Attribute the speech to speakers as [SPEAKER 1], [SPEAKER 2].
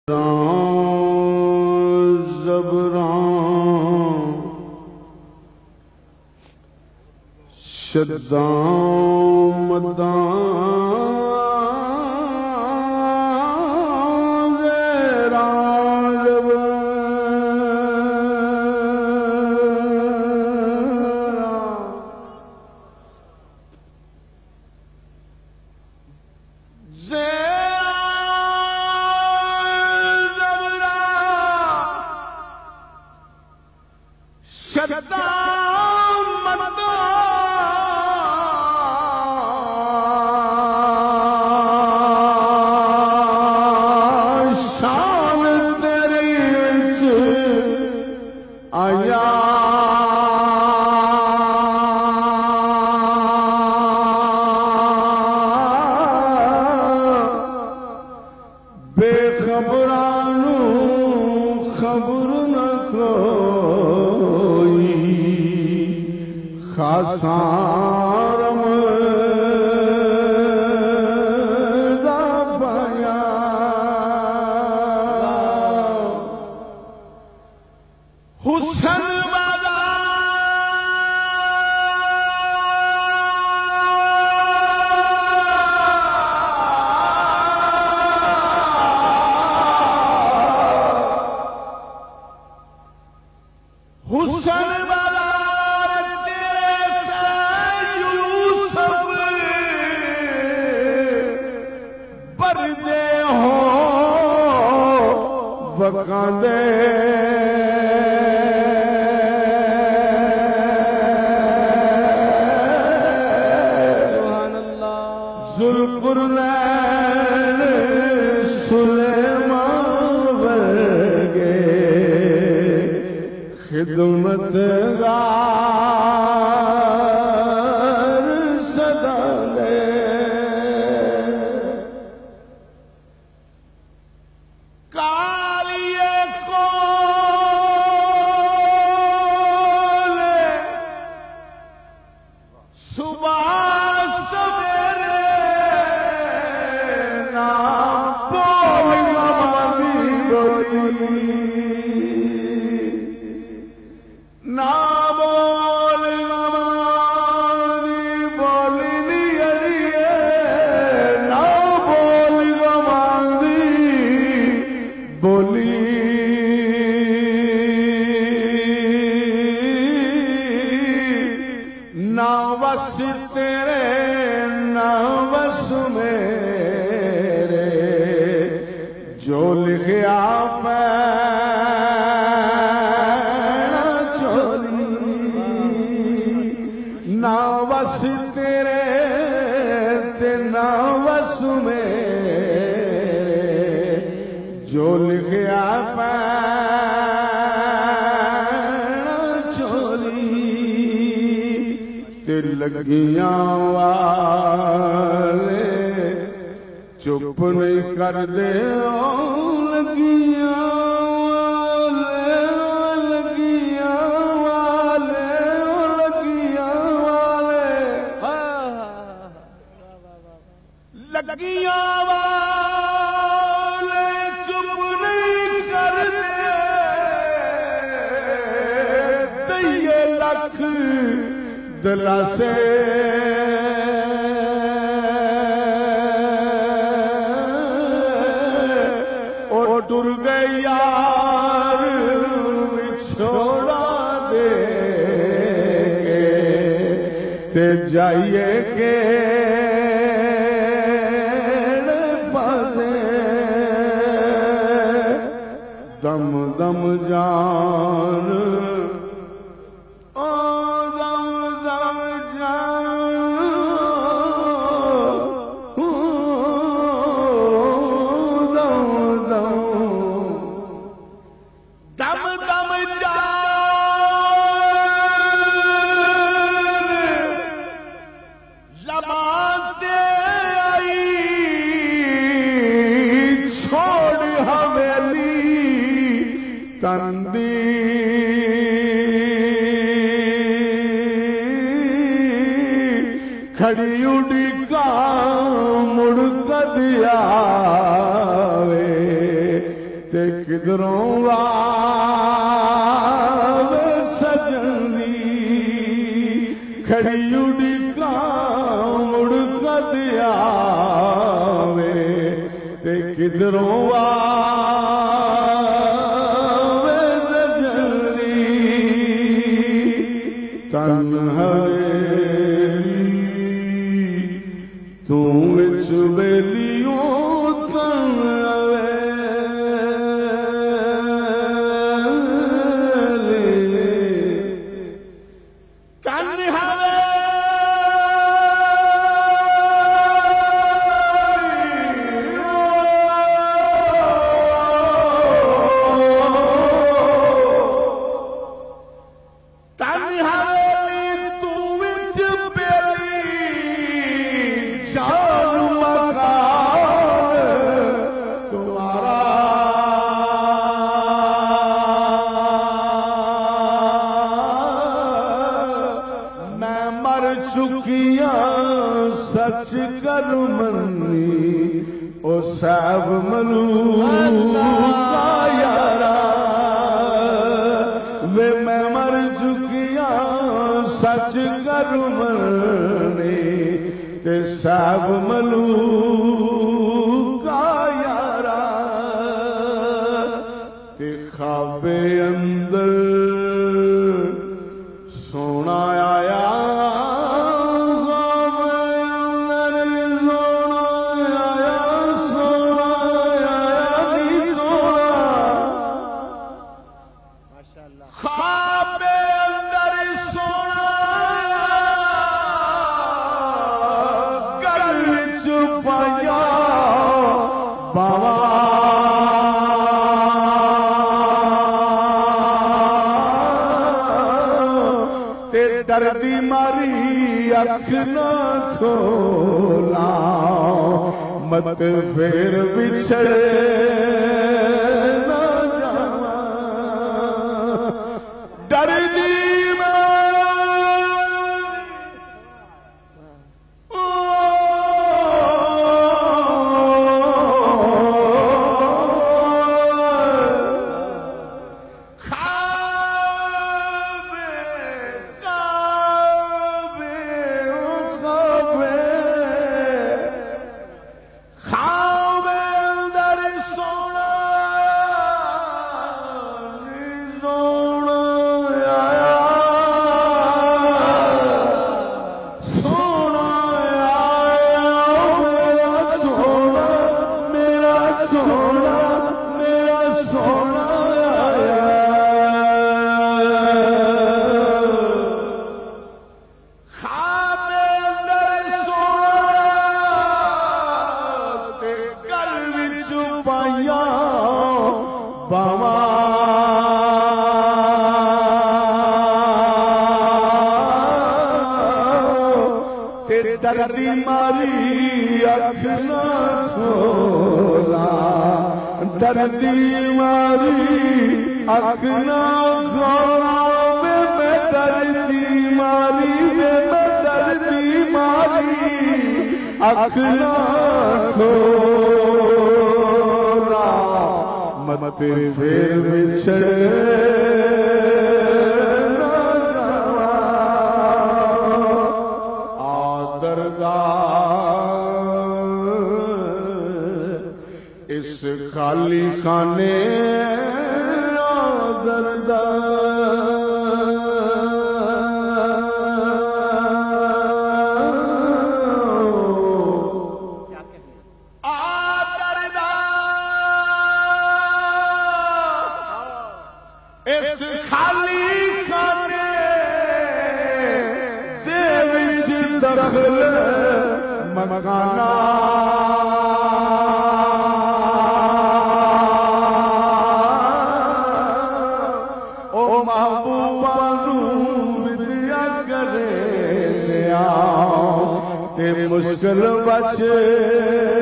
[SPEAKER 1] زبران شدان مدان زیران خاصارم دا بیا حسن بادا حسن وقاندے سبحان اللہ ذوالقرنین سلیمان ورگے خدمت گار صدا دے جو لکھیا پینا چولی نہ بس تیرے تے نہ بس میرے جو لکھیا پینا چولی تے لگیاں والے چپ نہیں کر دے لگیاں والے چپ نہیں کر دے یہ لکھ دلاسے ٹر گئے یار چھوڑا دے تے جائیے کے پاسے دم دم جان کندی کھڑی اڈی کا مڑ کدیا تے کدھروں آوے سجن دی کھڑی اڑی کام مڑ کد آوے تے کدھروں آوے سجن دی تنہائی تو وچ بیلیوں سچ کر منی او صاحب ملوکا یارا وے میں مر چکیاں سچ کر منی تے صاحب ملوکا یارا تے خواب اندر سونا آیا خواب اندر سونا گل چھپایا بابا تے دردی ماری اکھ نہ کھولا مت پھر بچھڑے دردی ماری اکھ نہ کھولا دردی ماری اکھ نہ کھولا میں دردی ماری میں دردی ماری اکھ نہ کھولا مت پھر بچھڑے اس خالی خانے دردا اس خالی خانے دے وچ دخل مکانا مشکل بچے